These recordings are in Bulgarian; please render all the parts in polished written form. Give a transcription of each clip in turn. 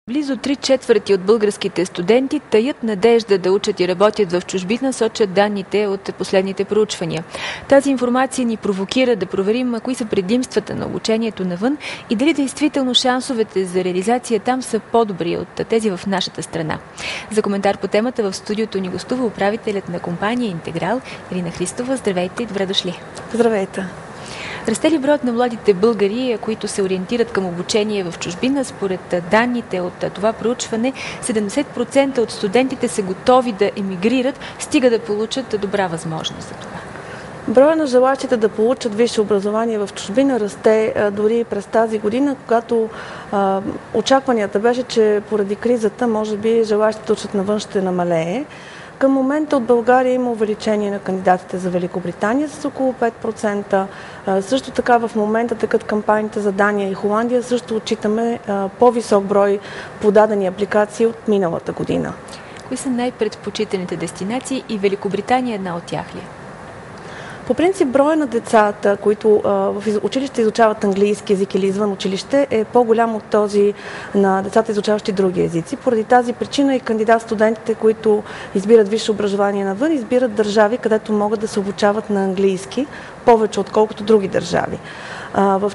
Близо 3/4 от българските студенти таят надежда да учат и работят в чужбина, сочат данните от последните проучвания. Тази информация ни провокира да проверим кои са предимствата на обучението навън и дали действително шансовете за реализация там са по-добри от тези в нашата страна. За коментар по темата в студиото ни гостува управителят на компания Интеграл Ирина Христова. Здравейте и добре дошли! Здравейте! Расте ли броят на младите българи, които се ориентират към обучение в чужбина? Според данните от това проучване, 70% от студентите са готови да емигрират, стига да получат добра възможност за това. Броя на желащите да получат висше образование в чужбина расте дори през тази година, когато очакванията беше, че поради кризата, може би, желащите да учат навън ще намалее. Към момента от България има увеличение на кандидатите за Великобритания с около 5%. Също така в момента текат кампаниите за Дания и Холандия. Също отчитаме по-висок брой подадени апликации от миналата година. Кои са най-предпочитаните дестинации и Великобритания е една от тях ли? По принцип, броя на децата, които в училище изучават английски език или извън училище, е по-голям от този на децата, изучаващи други езици. Поради тази причина и кандидат-студентите, които избират висше образование навън, избират държави, където могат да се обучават на английски, повече отколкото други държави. В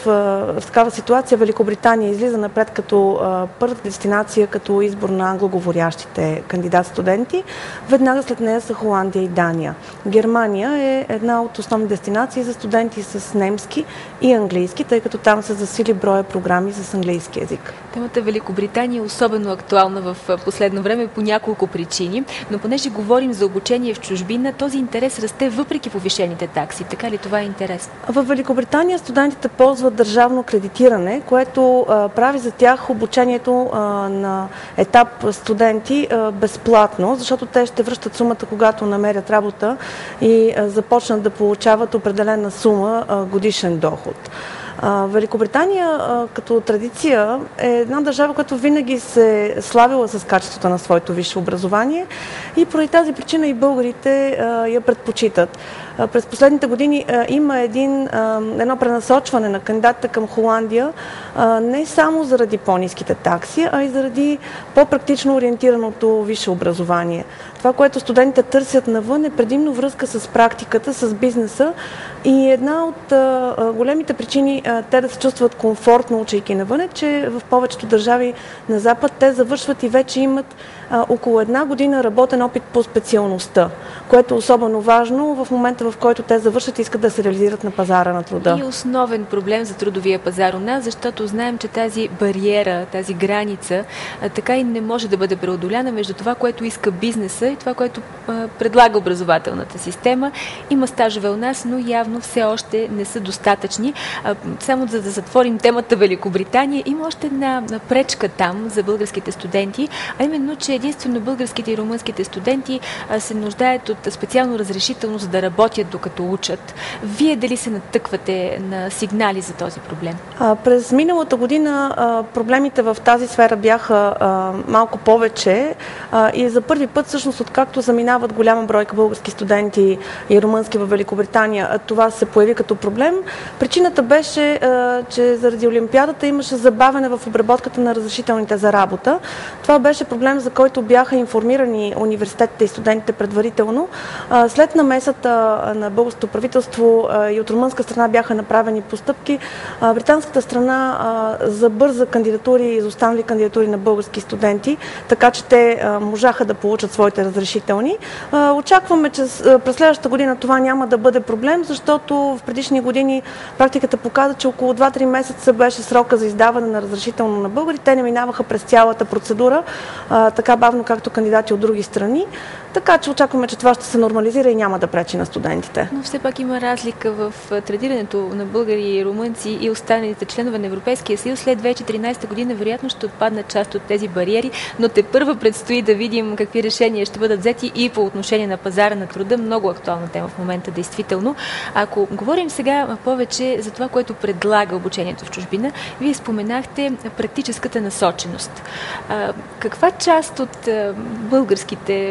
такава ситуация Великобритания излиза напред като първата дестинация като избор на англоговорящите кандидат-студенти. Веднага след нея са Холандия и Дания. Германия е една от основни дестинации за студенти с немски и английски, тъй като там се засили броя програми с английски език. Темата Великобритания е особено актуална в последно време по няколко причини, но понеже говорим за обучение в чужбина, този интерес расте въпреки повишените такси. Така ли това е интересно? В Великобритания студентите ползват държавно кредитиране, което прави за тях обучението на етап студенти безплатно, защото те ще връщат сумата, когато намерят работа и започнат да получават определена сума годишен доход. Великобритания като традиция е една държава, която винаги се славила с качеството на своето висше образование и поради тази причина и българите я предпочитат. През последните години има едно пренасочване на кандидатите към Холандия не само заради по-ниските такси, а и заради по-практично ориентираното висше образование. Това, което студентите търсят навън, е предимно връзка с практиката, с бизнеса и една от големите причини те да се чувстват комфортно, учейки навън, е, че в повечето държави на Запад те завършват и вече имат около една година работен опит по специалността, което е особено важно в момента, в който те завършат и искат да се реализират на пазара на труда. И основен проблем за трудовия пазар у нас, защото знаем, че тази бариера, тази граница така и не може да бъде преодоляна между това, което иска бизнеса и това, което предлага образователната система. Има стажове у нас, но явно все още не са достатъчни. Само за да затворим темата Великобритания, има още една пречка там за българските студенти, а именно, че единствено българските и румънските студенти се нуждаят от специално разрешително, за да работят докато учат. Вие дали се натъквате на сигнали за този проблем? През миналата година проблемите в тази сфера бяха малко повече и за първи път, всъщност, откакто заминават голяма бройка български студенти и румънски в Великобритания, това се появи като проблем. Причината беше, че заради Олимпиадата имаше забавяне в обработката на разрешителните за работа. Това беше проблем, за който бяха информирани университетите и студентите предварително. След намесата на българското правителство и от румънска страна бяха направени постъпки. Британската страна забърза кандидатури и изостанали кандидатури на български студенти, така че те можаха да получат своите разрешителни. Очакваме, че през следващата година това няма да бъде проблем, защото в предишни години практиката показа, че около 2-3 месеца беше срока за издаване на разрешително на българи. Те не минаваха през цялата процедура, така бавно както кандидати от други страни. Така че очакваме, че това ще се нормализира и няма да пречи на студентите. Но все пак има разлика в третирането на българи и румънци и останалите членове на Европейския съюз. След 2014 година вероятно ще отпаднат част от тези бариери, но тепърва предстои да видим какви решения ще бъдат взети и по отношение на пазара на труда. Много актуална тема в момента, действително. Ако говорим сега повече за това, което предлага обучението в чужбина, вие споменахте практическата насоченост. Каква част от българските младежи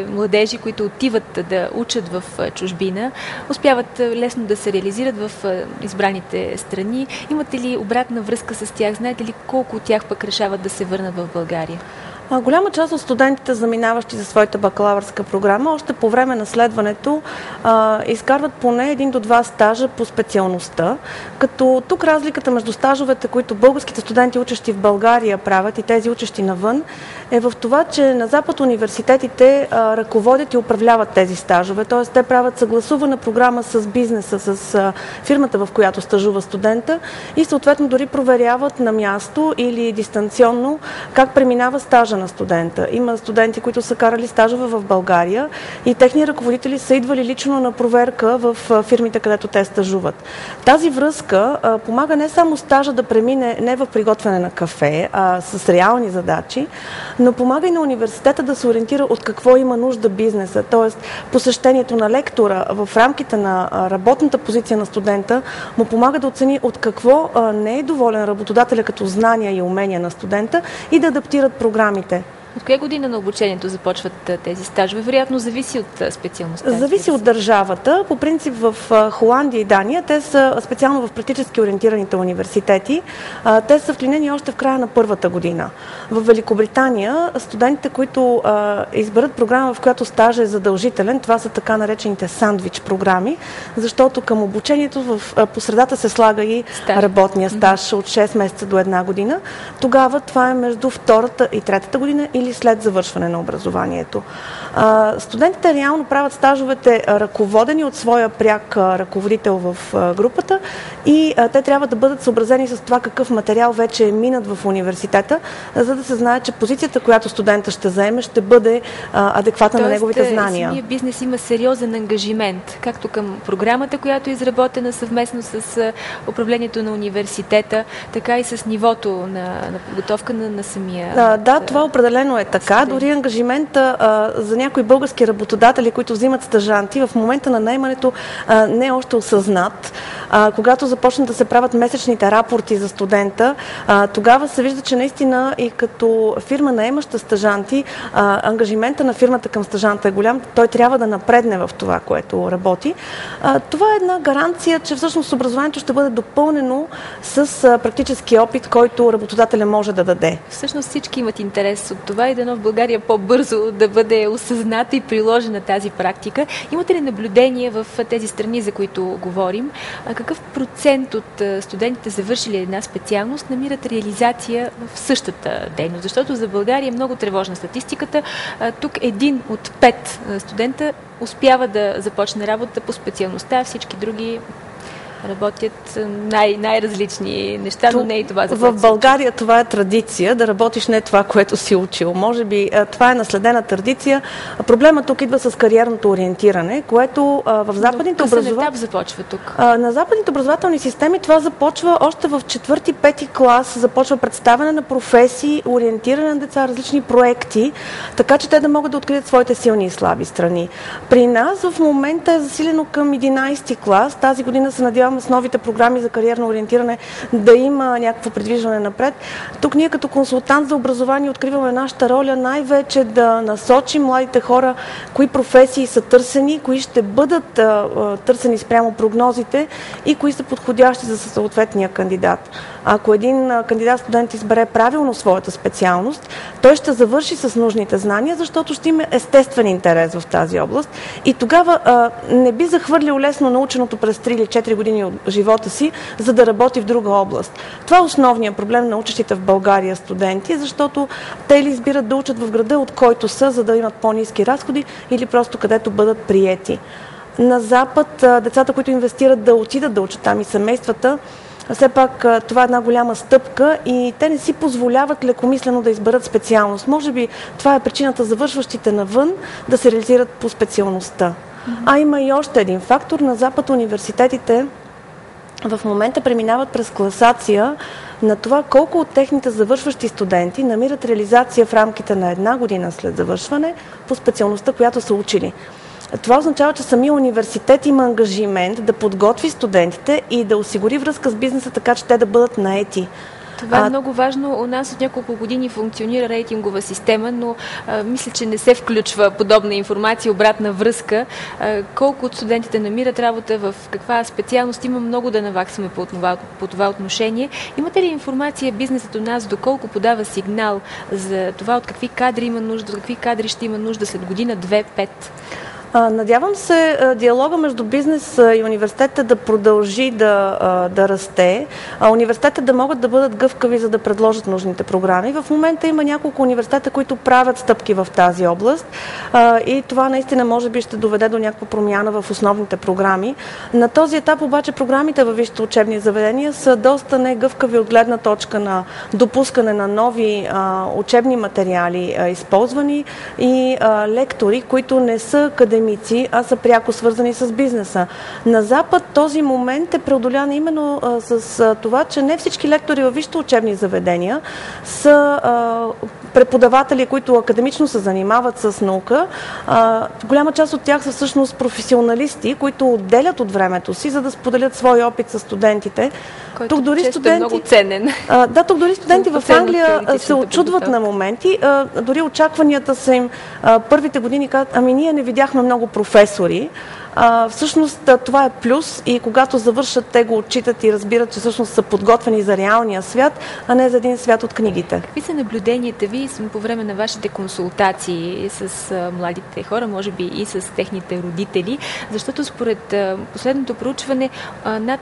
младежи, които отиват да учат в чужбина, успяват лесно да се реализират в избраните страни. Имате ли обратна връзка с тях? Знаете ли колко от тях пък решават да се върнат в България? Голяма част от студентите, заминаващи за своята бакалавърска програма, още по време на следването изкарват поне 1 до 2 стажа по специалността, като тук разликата между стажовете, които българските студенти, учещи в България, правят и тези учещи навън, е в това, че на Запад университетите ръководят и управляват тези стажове, т.е. те правят съгласувана програма с бизнеса, с фирмата, в която стажува студента и съответно дори проверяват на място или дистанционно как преминава стажа на студента. Има студенти, които са карали стажове в България и техни ръководители са идвали лично на проверка в фирмите, където те стажуват. Тази връзка помага не само стажа да премине не в приготвяне на кафе, а с реални задачи, но помага и на университета да се ориентира от какво има нужда бизнеса. Т.е. посещението на лектора в рамките на работната позиция на студента му помага да оцени от какво не е доволен работодателя като знания и умения на студента и да адаптират програмите. От коя година на обучението започват тези стажове? Вероятно зависи от специалността. Зависи от държавата. По принцип в Холандия и Дания, те са специално в практически ориентираните университети, те са вклинени още в края на първата година. В Великобритания студентите, които изберат програма, в която стажа е задължителен, това са така наречените сандвич програми, защото към обучението по средата се слага и работния стаж от 6 месеца до 1 година. Тогава това е между втората и третата година или след завършване на образованието. Студентите реално правят стажовете ръководени от своя пряк ръководител в групата и те трябва да бъдат съобразени с това какъв материал вече е минат в университета, за да се знае, че позицията, която студента ще заеме, ще бъде адекватна на неговите знания. Самия бизнес има сериозен ангажимент, както към програмата, която е изработена съвместно с управлението на университета, така и с нивото на подготовка на самия. Да, това определено е така. Дори ангажимента за някои български работодатели, които взимат стажанти, в момента на наемането не е още осъзнат. Когато започнат да се правят месечните рапорти за студента, тогава се вижда, че наистина и като фирма наемаща стажанти, ангажимента на фирмата към стажанта е голям. Той трябва да напредне в това, което работи. Това е една гаранция, че всъщност образованието ще бъде допълнено с практически опит, който работодателя може да даде. Всъщност всички имат интерес от това и дано в България по-бързо да бъде осъзната и приложена тази практика. Имате ли наблюдение в тези страни, за които говорим? Какъв процент от студентите, завършили една специалност, намират реализация в същата дейност? Защото за България е много тревожна статистиката. Тук 1 от 5 студента успява да започне работа по специалността, всички други работят най-различни неща, но не и това. В България това е традиция, да работиш не това, което си учил. Може би това е наследена традиция. Проблемът тук идва с кариерното ориентиране, което в западните етап започва тук. На западните образователни системи това започва още в 4-5 клас, започва представяне на професии, ориентиране на деца, различни проекти, така че те да могат да открият своите силни и слаби страни. При нас в момента е засилено към 11 клас. Тази година се надявам с новите програми за кариерно ориентиране да има някакво придвижване напред. Тук ние като консултант за образование откриваме нашата роля най-вече да насочим младите хора кои професии са търсени, кои ще бъдат търсени спрямо прогнозите и кои са подходящи за съответния кандидат. Ако един кандидат-студент избере правилно своята специалност, той ще завърши с нужните знания, защото ще има естествен интерес в тази област и тогава не би захвърлил лесно наученото през 3 или 4 години от живота си, за да работи в друга област. Това е основният проблем на учещите в България студенти, защото те или избират да учат в града, от който са, за да имат по-ниски разходи, или просто където бъдат приети. На Запад децата, които инвестират да отидат да учат там и семействата, все пак това е една голяма стъпка и те не си позволяват лекомислено да изберат специалност. Може би това е причината завършващите навън да се реализират по специалността. А има и още един фактор. На Запад университетите в момента преминават през класация на това колко от техните завършващи студенти намират реализация в рамките на 1 година след завършване по специалността, която са учили. Това означава, че самия университет има ангажимент да подготви студентите и да осигури връзка с бизнеса, така че те да бъдат наети. Това е много важно. У нас от няколко години функционира рейтингова система, но мисля, че не се включва подобна информация, обратна връзка. Колко от студентите намират работа, в каква специалност, има много да наваксаме по това отношение. Имате ли информация бизнесът у нас, доколко подава сигнал за това от какви кадри има нужда, от какви кадри ще има нужда след година, 2, 5? Надявам се диалога между бизнес и университета да продължи да расте, университетите да могат да бъдат гъвкави, за да предложат нужните програми. В момента има няколко университета, които правят стъпки в тази област и това наистина може би ще доведе до някаква промяна в основните програми. На този етап обаче програмите във висшите учебни заведения са доста негъвкави от гледна точка на допускане на нови учебни материали, използвани и лектори, които не са академици, а са пряко свързани с бизнеса. На Запад този момент е преодолян именно с това, че не всички лектори във висшите учебни заведения са преподаватели, които академично се занимават с наука. Голяма част от тях са всъщност професионалисти, които отделят от времето си, за да споделят свой опит с студентите. Който тук дори студенти, е много ценен. Тук дори студенти в Англия се очудват на моменти. Дори очакванията са им първите години казват, ние не видяхме много професори. Всъщност това е плюс и когато завършат, те го отчитат и разбират, че всъщност са подготвени за реалния свят, а не за един свят от книгите. Какви са наблюденията ви по време на вашите консултации с младите хора, може би и с техните родители? Защото според последното проучване над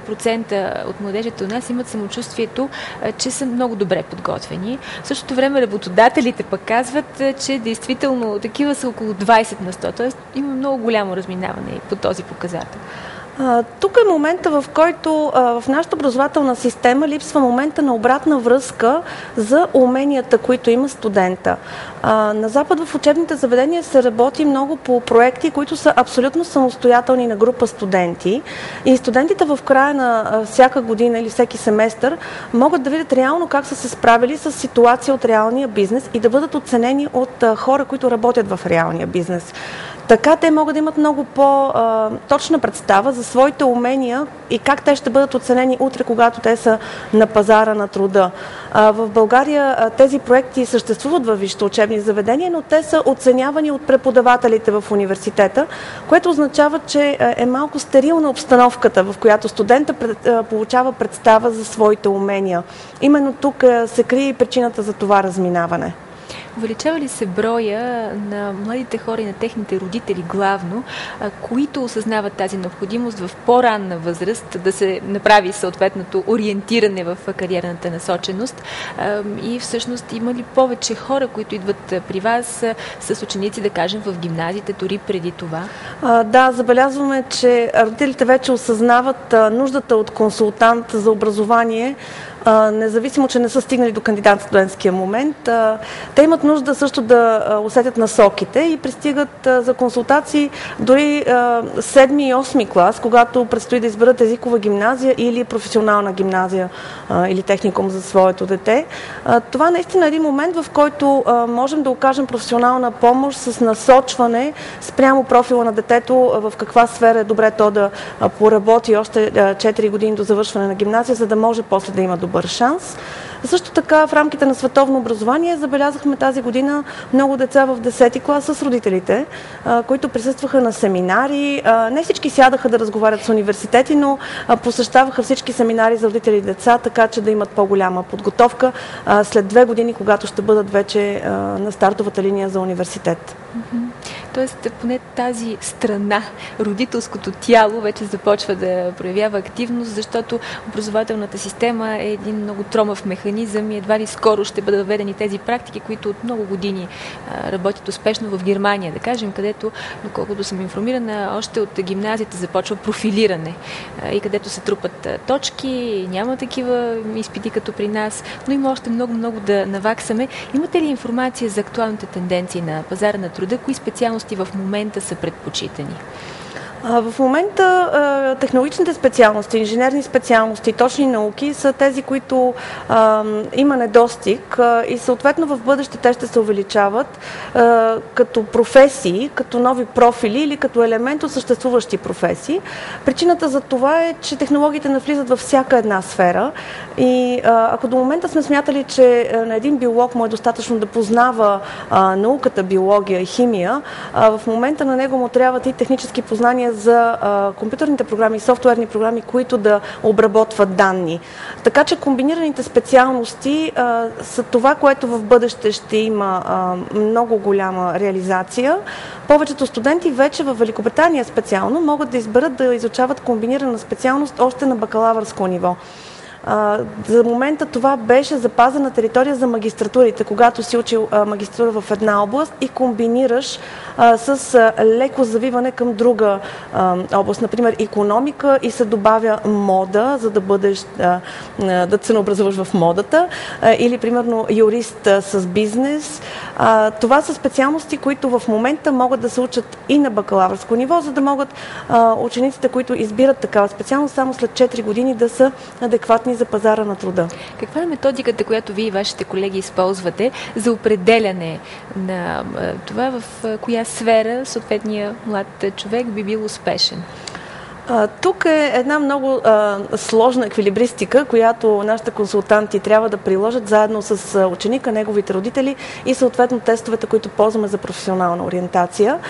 80% от младежите у нас имат самочувствието, че са много добре подготвени. В същото време работодателите пък казват, че действително такива са около 20 на 100, т.е. има много голямо разминаване по този показател. Тук е момента, в който в нашата образователна система липсва момента на обратна връзка за уменията, които има студента. На Запад в учебните заведения се работи много по проекти, които са абсолютно самостоятелни на група студенти и студентите в края на всяка година или всеки семестър могат да видят реално как са се справили с ситуация от реалния бизнес и да бъдат оценени от хора, които работят в реалния бизнес. Така те могат да имат много по-точна представа за своите умения и как те ще бъдат оценени утре, когато те са на пазара на труда. В България тези проекти съществуват във висшите учебни заведения, но те са оценявани от преподавателите в университета, което означава, че е малко стерилна обстановката, в която студента получава представа за своите умения. Именно тук се крие и причината за това разминаване. Увеличава ли се броя на младите хора и на техните родители главно, които осъзнават тази необходимост в по-ранна възраст да се направи съответното ориентиране в кариерната насоченост? И всъщност има ли повече хора, които идват при вас с ученици, да кажем, в гимназиите, дори преди това? Да, забелязваме, че родителите вече осъзнават нуждата от консултант за образование, независимо, че не са стигнали до кандидат-студентския момент. Те имат нужда също да усетят насоките и пристигат за консултации дори 7 и 8 клас, когато предстои да изберат езикова гимназия или професионална гимназия или техникум за своето дете. Това наистина е един момент, в който можем да окажем професионална помощ с насочване спрямо профила на детето, в каква сфера е добре то да поработи още 4 години до завършване на гимназия, за да може после да има добър шанс. Също така в рамките на световно образование забелязахме тази година много деца в 10-ти клас с родителите, които присъстваха на семинари. Не всички сядаха да разговарят с университети, но посещаваха всички семинари за родители и деца, така че да имат по-голяма подготовка след 2 години, когато ще бъдат вече на стартовата линия за университет. Тоест, поне тази страна, родителското тяло, вече започва да проявява активност, защото образователната система е един много тромав механизъм и едва ли скоро ще бъдат въведени тези практики, които от много години работят успешно в Германия, да кажем, където, доколкото съм информирана, още от гимназията започва профилиране и където се трупат точки, няма такива изпити като при нас, но има още много да наваксаме. Имате ли информация за актуалните тенденции на пазара на труда? Кои специалности в момента са предпочитани? В момента технологичните специалности, инженерни специалности, точни науки са тези, които има недостиг и съответно в бъдеще те ще се увеличават като професии, като нови профили или като елемент от съществуващи професии. Причината за това е, че технологиите навлизат във всяка една сфера и ако до момента сме смятали, че на един биолог му е достатъчно да познава науката, биология и химия, в момента на него му трябват и технически познания за компютърните програми и софтуерни програми, които да обработват данни. Така че комбинираните специалности са това, което в бъдеще ще има много голяма реализация. Повечето студенти вече в Великобритания специално могат да изберат да изучават комбинирана специалност още на бакалавърско ниво. За момента това беше запазена територия за магистратурите, когато си учил магистратура в една област и комбинираш с леко завиване към друга област, например икономика, и се добавя мода, за да бъдеш да се наобразуваш в модата, или примерно юрист с бизнес. Това са специалности, които в момента могат да се учат и на бакалавърско ниво, за да могат учениците, които избират такава специалност, само след 4 години да са адекватни за пазара на труда. Каква е методиката, която вие и вашите колеги използвате за определяне на това, в коя сфера съответния млад човек би бил успешен? Тук е една много сложна еквилибристика, която нашите консултанти трябва да приложат заедно с ученика, неговите родители и съответно тестовете, които ползваме за професионална ориентация.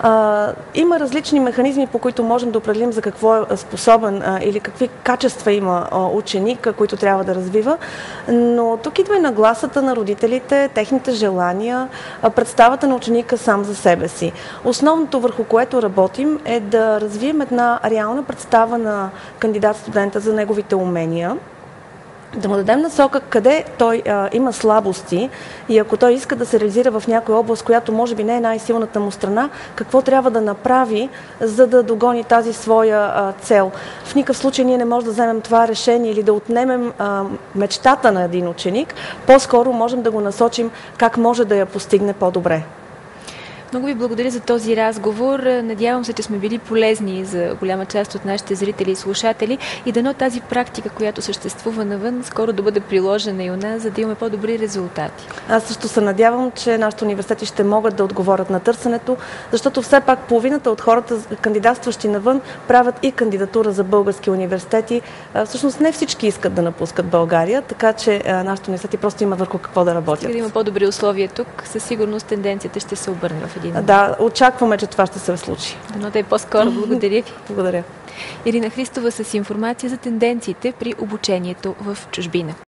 Има различни механизми, по които можем да определим за какво е способен или какви качества има ученик, които трябва да развива, но тук идва и нагласата на родителите, техните желания, представата на ученика сам за себе си. Основното, върху което работим, е да развием една реална представа на кандидат-студента за неговите умения, да му дадем насока къде той има слабости и ако той иска да се реализира в някоя област, която може би не е най-силната му страна, какво трябва да направи, за да догони тази своя цел. В никакъв случай ние не можем да вземем това решение или да отнемем мечтата на един ученик, по-скоро можем да го насочим как може да я постигне по-добре. Много ви благодаря за този разговор. Надявам се, че сме били полезни за голяма част от нашите зрители и слушатели и дано тази практика, която съществува навън, скоро да бъде приложена и у нас, за да имаме по-добри резултати. Аз също се надявам, че нашите университети ще могат да отговорят на търсенето, защото все пак половината от хората, кандидатстващи навън, правят и кандидатура за български университети. Всъщност не всички искат да напускат България, така че нашите университети просто имат върху какво да работят. Сега да има по-добри условия тук, със сигурност тенденцията ще се обърне в един момент. Да, очакваме, че това ще се случи. Дано да е по-скоро. Благодаря ви. Благодаря. Ирина Христова с информация за тенденциите при обучението в чужбина.